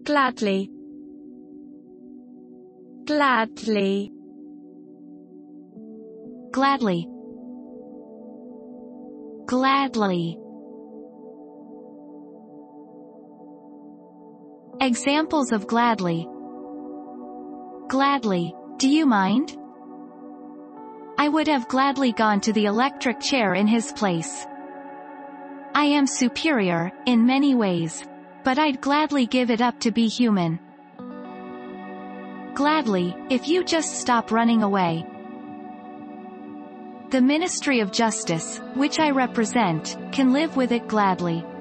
Gladly. Gladly. Gladly. Gladly. Examples of gladly. Gladly. Do you mind? I would have gladly gone to the electric chair in his place. I am superior, in many ways. But I'd gladly give it up to be human. Gladly, if you just stop running away. The Ministry of Justice, which I represent, can live with it gladly.